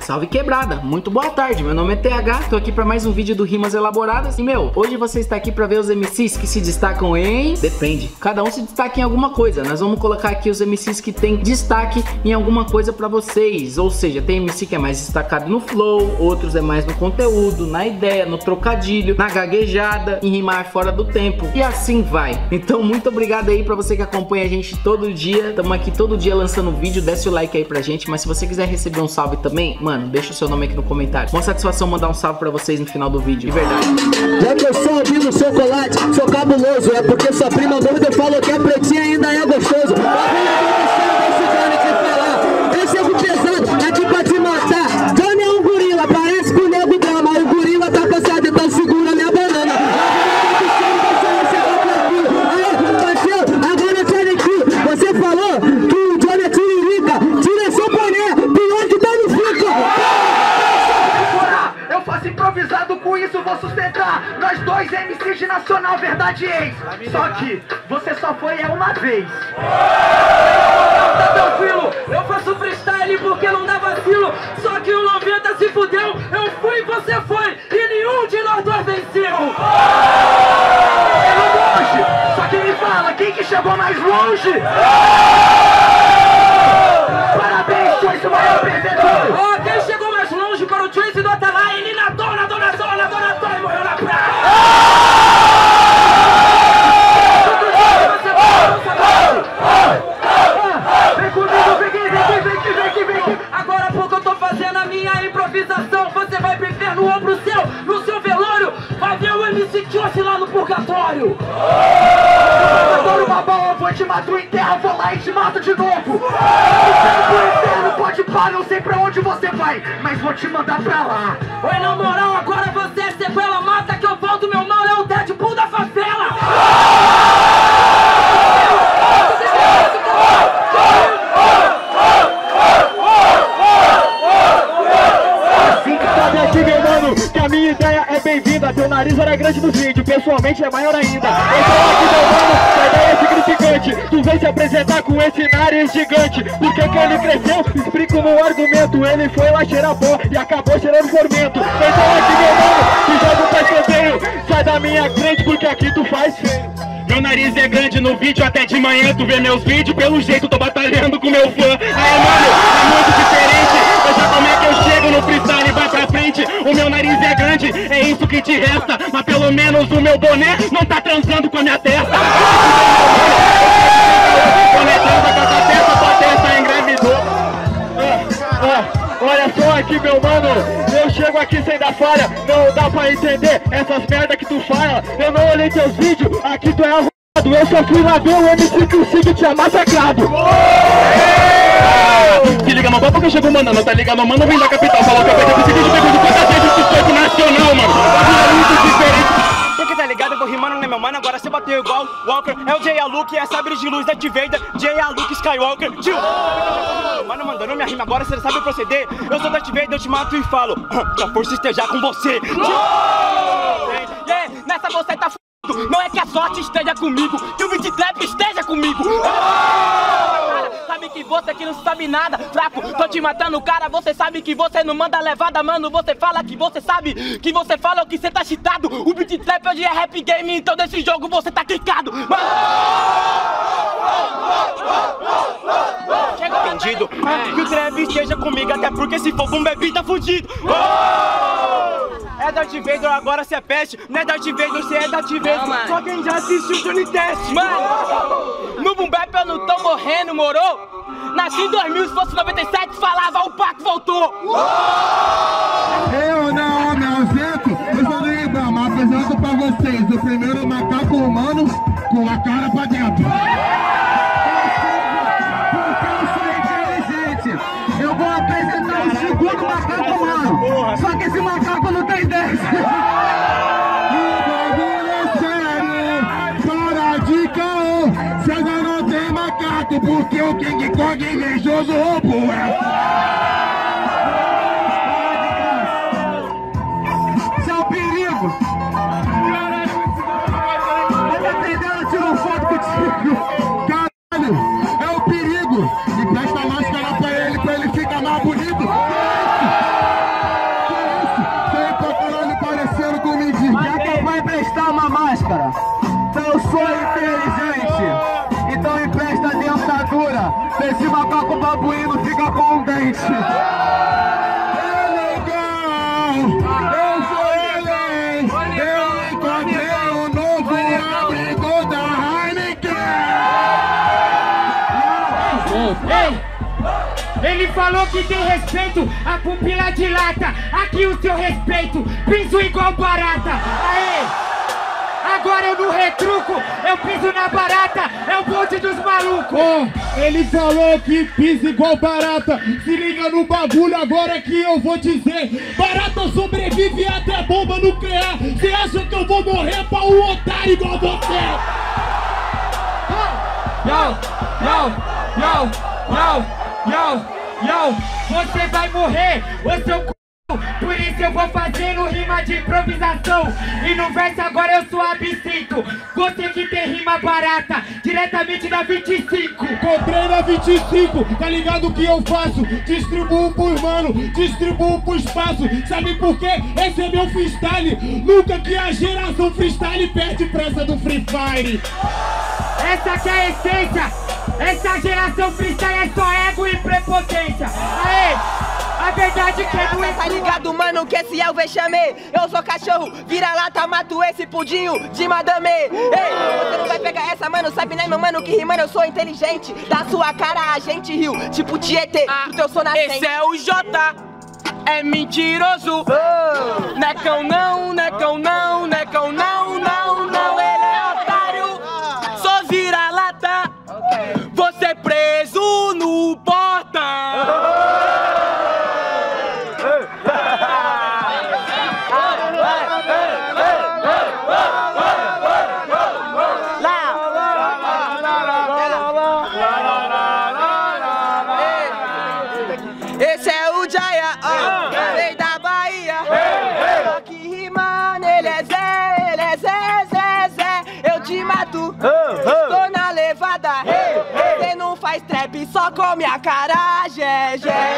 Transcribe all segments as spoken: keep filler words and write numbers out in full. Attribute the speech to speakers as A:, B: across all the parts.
A: Salve quebrada, muito boa tarde, meu nome é T H, tô aqui pra mais um vídeo do Rimas Elaboradas. E meu, hoje você está aqui pra ver os M Cs que se destacam em... Depende, cada um se destaca em alguma coisa. Nós vamos colocar aqui os M Cs que tem destaque em alguma coisa pra vocês. Ou seja, tem M C que é mais destacado no flow, outros é mais no conteúdo, na ideia, no trocadilho, na gaguejada, em rimar fora do tempo. E assim vai. Então muito obrigado aí pra você que acompanha a gente todo dia. Tamo aqui todo dia lançando vídeo, desce o like aí pra gente. Mas se você quiser receber um salve também, mano, deixa o seu nome aqui no comentário. Uma satisfação mandar um salve pra vocês no final do vídeo, de verdade.
B: Já que eu sou ouvindo chocolate, sou cabuloso. É porque sua prima gorda falou que a pretinha ainda é gostoso. Eu chego pesado, aqui pra te matar. Johnny é um gorila, parece que o nego drama. O gorila tá cansado, então segura minha banana. Agora sai daqui, você falou que o Johnny é tiririca. Tira seu boné, pior que danifica.
C: Eu faço improvisado, com isso vou sustentar. Nós dois M Cs de nacional, verdade ex. Só que você só foi é uma vez. Tá tranquilo, eu faço freestyle porque não dá vacilo. Só que o noventa se fudeu, eu fui e você foi, e nenhum de nós dois venceu. Chegou longe, só que me fala, quem que chegou mais longe? Parabéns, Choice, o maior perdedor. Ó, quem chegou mais longe para o Choice do Atalai, ele nadou, nadou na zona, nadou na zona e morreu na praia. Vem comigo, vem aqui, vem aqui, vem aqui, vem aqui, vem aqui. Agora há pouco eu tô fazendo a minha improvisação. Você vai viver no ombro seu, no seu velório. Vai ver o M C Choice lá no purgatório. Eu adoro uma bola, vou te matar em terra, vou lá e te mato de novo. O inferno pode parar, não sei pra onde você vai, mas vou te mandar pra lá. Oi, na moral, agora você é sequela, mata que eu volto, meu mal é o Deadpool da favela.
B: Aqui, meu mano, que a minha ideia é bem-vinda. Teu nariz era grande no vídeo, pessoalmente é maior ainda. Então aqui, meu mano, a ideia é significante. Tu vem se apresentar com esse nariz gigante. Por que que ele cresceu? Explico no argumento. Ele foi lá cheirar pó e acabou cheirando fermento. Então aqui, meu mano, tu joga pra escanteio. Sai da minha frente porque aqui tu faz feio. Meu nariz é grande no vídeo, até de manhã tu vê meus vídeos. Pelo jeito tô batalhando com meu fã. Aí, mano, é muito diferente. Veja como é que eu chego no freestyle e vai pra frente. O meu nariz é grande, é isso que te resta. Mas pelo menos o meu boné não tá transando com a minha testa. Quando é transa com a tua testa, tua testa engravidou. Ah, ah. Olha só aqui, meu mano, eu chego aqui sem dar falha. Não dá pra entender essas merda que tu fala. Eu não olhei teus vídeos, aqui tu é arrumado. Eu só fui lá ver o M C que o Sig tinha massacrado.
D: Se liga, mano, porque chegou mandando, tá ligado? Mano, vem da capital, falou que eu peguei esse vídeo, pegou de quantas vezes que foi nacional, mano. É muito diferente.
C: Porque tá ligado, eu vou rimando, né, meu mano? Agora você bateu igual Walker. É o J A Luke, é sabre de luz da T-Vader. J A Luke Skywalker. Tio! Mano, mandando minha rima agora, você sabe proceder. Eu sou da T-Vader, eu te mato e falo que a força esteja com você. Yeah, nessa você tá f***. Não é que a sorte esteja comigo, que o beat trap esteja comigo. Cara, sabe que você que não sabe nada, fraco, tô te matando, cara. Você sabe que você não manda levada, mano. Você fala que você sabe, que você fala o que você tá cheatado. O beat trap hoje é rap game, então nesse jogo você tá quicado. Chega vendido, que o trap esteja comigo, até porque se for um bebê tá fudido. É Darth Vader, agora cê é peste. Não é Darth Vader, cê é Darth Vader. Não, só quem já assistiu o Johnny Test. Mano, no Boom Bap eu não tô morrendo, moro? Nasci em dois mil, se fosse noventa e sete, falava, o Paco voltou.
E: Eu não me ausento, eu sou do Ibama, apresento pra vocês o primeiro macaco humano com a cara pra dentro. Porque eu sou inteligente, eu vou apresentar o segundo macaco humano. Só que esse macaco não tem dente. Para de caô, César não tem macaco, porque o King Kong invejoso roubou. Isso é um perigo. Vai aprender, ela tirou foto contigo. Caralho, é um perigo. E presta a máscara pra ele, pra ele ficar mais bonito. máscara. Então eu sou inteligente, então empresta a dentadura. Esse macaco babuíno fica com um dente.
F: Ele falou que tem respeito, a pupila dilata. Aqui o seu respeito, piso igual barata. Aê! Agora eu não retruco, eu piso na barata. É o bonde dos malucos.
D: Oh, ele falou que pisa igual barata. Se liga no bagulho agora que eu vou dizer. Barata sobrevive até bomba nuclear. Cê acha que eu vou morrer pra um otário igual você?
F: Yo, yo, yo, yo, yo, yo, você vai morrer, ô seu c... Por isso eu vou fazendo rima de improvisação. E no verso agora eu sou absinto. Você que tem rima barata, diretamente da vinte e cinco.
D: Comprei na vinte e cinco, tá ligado o que eu faço? Distribuo pros mano, distribuo pro espaço. Sabe por quê? Esse é meu freestyle. Nunca que a geração freestyle perde pra essa do Free Fire.
F: Essa que é a essência. Essa geração freestyle é só ego e prepotência. Aê! A verdade que é do
G: tá ligado, mano, que esse é o vexame. Eu sou cachorro, vira-lata, mato esse pudinho de madame. Ei, você não vai pegar essa, mano, sabe né, meu mano, que rimando eu sou inteligente. Da sua cara a gente riu, tipo Tietê, ah, do teu sou nascente.
C: Esse é o J, é mentiroso. Oh. Necão não, necão não, necão não, não, não. Ele é otário, sou vira-lata. Okay. Você preso no portão.
G: Esse é o Jaya, ó, rei da Bahia. Só que rimando, ele é Zé, ele é Zé, Zé, Zé. Eu te mato, tô na levada. Cê não faz trap, só come a cara, Gé, Gé.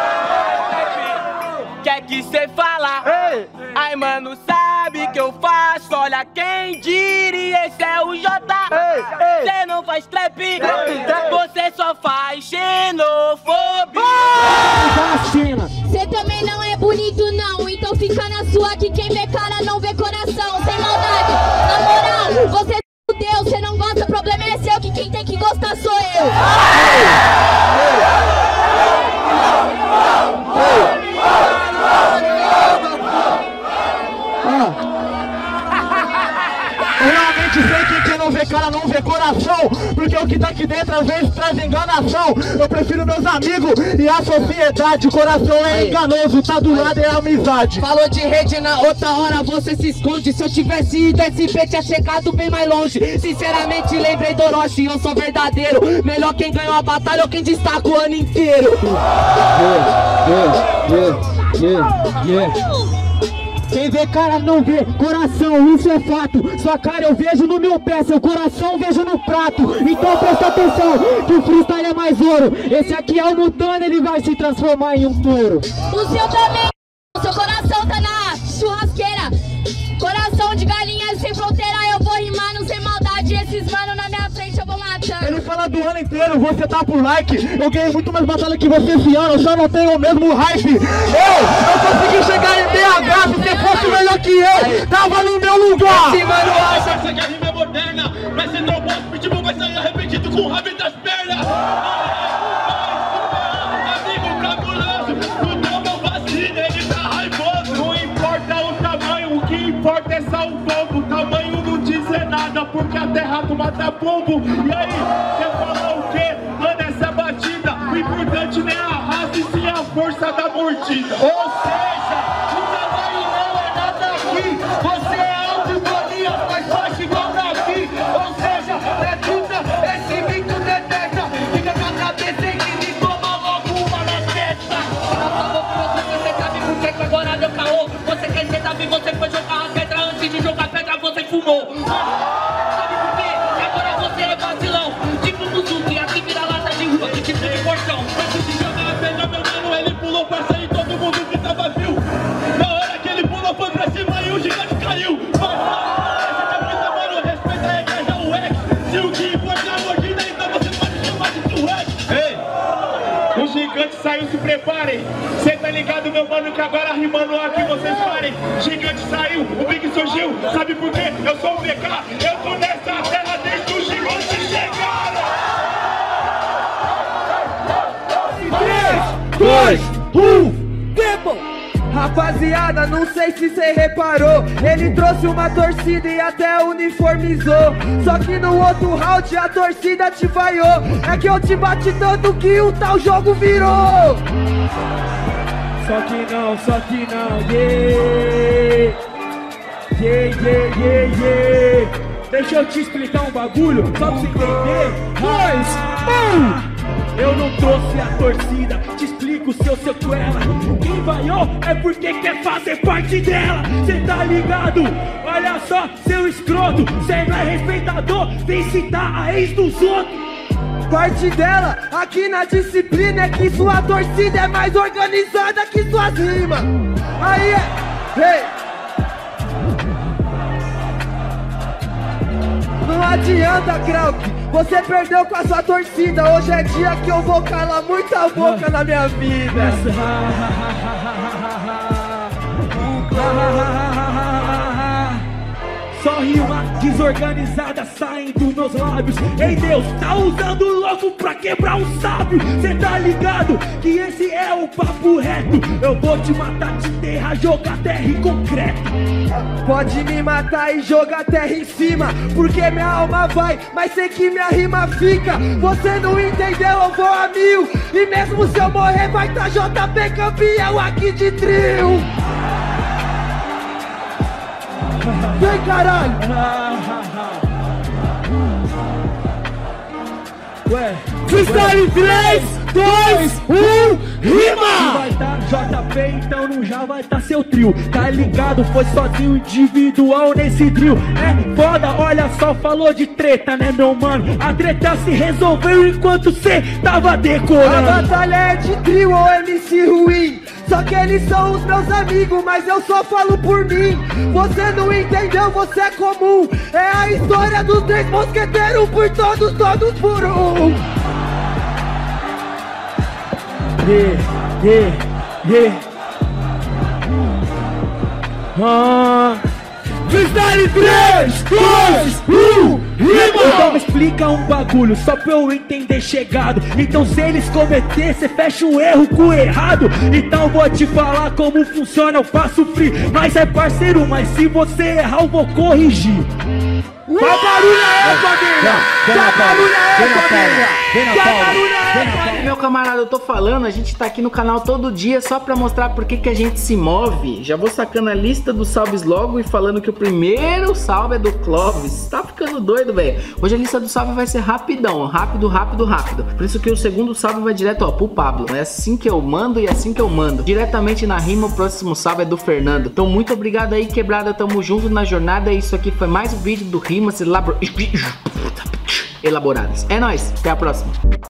C: Quer que cê fala? Ai, mano, sabe que eu faço? Olha quem diria, esse é o J. Cê não faz trap, você só faz xenofobia.
H: Cê também não é bonito não, então fica na sua que quem vê cara não vê coração. Sem maldade, na moral, você fudeu, cê não gosta, o problema é seu, que quem tem que gostar sou eu.
E: Eu realmente sei que quem não vê cara não vê coração, porque o que tá aqui dentro às vezes traz enganação. Eu prefiro meus amigos e a sociedade. O coração é enganoso, tá do lado é amizade.
I: Falou de rede, na outra hora você se esconde. Se eu tivesse ido S P tinha chegado bem mais longe. Sinceramente lembrei do Orochi, eu sou verdadeiro. Melhor quem ganhou a batalha ou quem destaca o ano inteiro.
E: Yeah, yeah, yeah, yeah, yeah. Quem vê cara não vê coração, isso é fato. Sua cara eu vejo no meu pé, seu coração eu vejo no prato. Então presta atenção, que o freestyle é mais ouro. Esse aqui é o Mutano, ele vai se transformar em um touro.
H: O seu também, o seu coração tá na churrasqueira. Coração de galinha sem fronteira, eu vou rimando sem maldade. Esses mano na minha frente eu vou matando.
E: Ele fala do ano inteiro, você tá por like. Eu ganhei muito mais batalha que você esse ano, eu só não tenho o mesmo hype. Eu, eu consegui chegar em B H, se você fosse melhor que eu, tava no meu lugar.
D: Esse mano acha que a rima é moderna, mas se não posso, pitbull vai sair arrependido com o rabo entre as pernas. Amigo cabuloso, o teu meu vacina, ele tá raivoso. Não importa o tamanho, o que importa é só o pombo. O tamanho não diz nada, porque a terra tu mata pombo. E aí, quer falar o quê? Mano, essa batida, o importante não é a raça, e sim a força da mordida.
E: Ou seja, o tamanho não é nada aqui. Você é alto e bolinha, mas baixo igual daqui. Ou seja, é tudo, esse mito detesta. Fica com a cabeça em que me toma logo uma na testa.
C: Você sabe por que agora deu caô? Você quer ser sabe, você foi jogar a pedra antes de jogar pedra, você fumou. Sabe por quê? Agora você é vacilão. Tipo Muzuki, aqui vira lata de rua, que tipo de portão.
D: Antes de jogar a pedra, meu mano, ele pulou pra sair todo mundo que tava viu. Na hora que ele pulou foi pra cima e o gigante caiu. Essa cabeça, mano, gigante saiu, se preparem. Cê tá ligado, meu mano, que agora rimando aqui vocês parem. Gigante saiu, o Big surgiu. Sabe por quê? Eu sou o V K. Eu tô nessa terra desde o gigante chegar.
G: três, dois, um, tempo! Rapaziada, não sei se cê reparou, ele trouxe uma torcida e até uniformizou. Só que no outro round a torcida te vaiou. É que eu te bati tanto que o tal jogo virou. Só que não, só que não, yeah. Yeah, yeah, yeah, yeah. Deixa eu te explicar um bagulho, só pra você entender. Dois, um. Eu não trouxe a torcida, te explico, seu sequela. Quem vaiou é porque quer fazer parte dela. Cê tá ligado? Olha só, seu escroto. Cê não é respeitador, vem citar a ex dos outros. Parte dela, aqui na disciplina, é que sua torcida é mais organizada que suas rimas. Aí é... Hey. Não adianta, Krauk, você perdeu com a sua torcida. Hoje é dia que eu vou calar muita boca na minha vida. Só rima desorganizada saindo nos lábios. Ei Deus, tá usando o louco pra quebrar um sábio. Cê tá ligado que esse é o papo reto. Eu vou te matar, te enterrar, jogar terra em concreto. Pode me matar e jogar terra em cima, porque minha alma vai, mas sei que minha rima fica. Você não entendeu, eu vou a mil. E mesmo se eu morrer vai tá J P campeão aqui de trio. Vem, caralho! Ué, freestyle três, dois, um, rima! Vai tá J P, então não já vai tá seu trio. Tá ligado? Foi sozinho, individual nesse trio. É foda, olha só, falou de treta, né, meu mano? A treta se resolveu enquanto cê tava decorando. A batalha é de trio ou M C ruim. Só que eles são os meus amigos, mas eu só falo por mim. Você não entendeu, você é comum. É a história dos três mosqueteiros, por todos, todos por um. Yeah, yeah, yeah. Ah. Freestyle três, dois, um, rima! Então me explica um bagulho, só pra eu entender chegado. Então se eles cometer, cê fecha o erro com o errado. Então vou te falar como funciona, eu faço free. Nós é parceiro, mas se você errar eu vou corrigir. Qual barulho é, família? Qual barulho é, família? Qual barulho é, família?
A: Meu camarada, eu tô falando, a gente tá aqui no canal todo dia só pra mostrar por que que a gente se move. Já vou sacando a lista dos salves logo e falando que o primeiro salve é do Clóvis. Tá ficando doido, velho. Hoje a lista do salve vai ser rapidão, rápido, rápido, rápido. Por isso que o segundo salve vai direto, ó, pro Pablo. É assim que eu mando e é assim que eu mando. Diretamente na rima, o próximo salve é do Fernando. Então muito obrigado aí, quebrada, tamo junto na jornada. Isso aqui foi mais um vídeo do Rimas Elabor... Elaboradas. É nóis, até a próxima.